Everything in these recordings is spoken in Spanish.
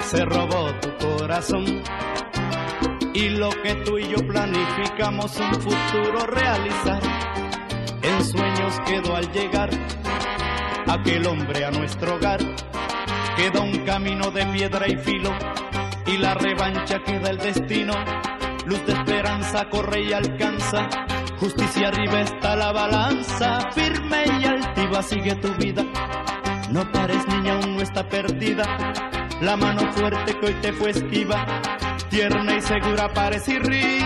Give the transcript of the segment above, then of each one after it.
se robó tu corazón. Y lo que tú y yo planificamos un futuro realizar, en sueños quedó al llegar aquel hombre a nuestro hogar. Queda un camino de piedra y filo, y la revancha queda el destino. Luz de esperanza corre y alcanza, justicia arriba está la balanza. Firme y altiva sigue tu vida, no pares niña, aún no está perdida. La mano fuerte que hoy te fue esquiva, tierna y segura parece y ríes.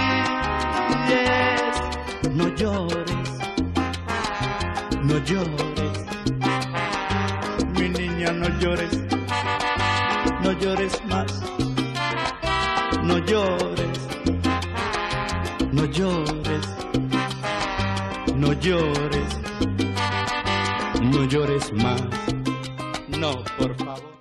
No llores, no llores, mi niña, no llores, no llores más. No llores, no llores, no llores, no llores más. No, por favor.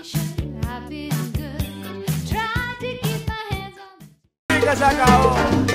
Ya se acabó.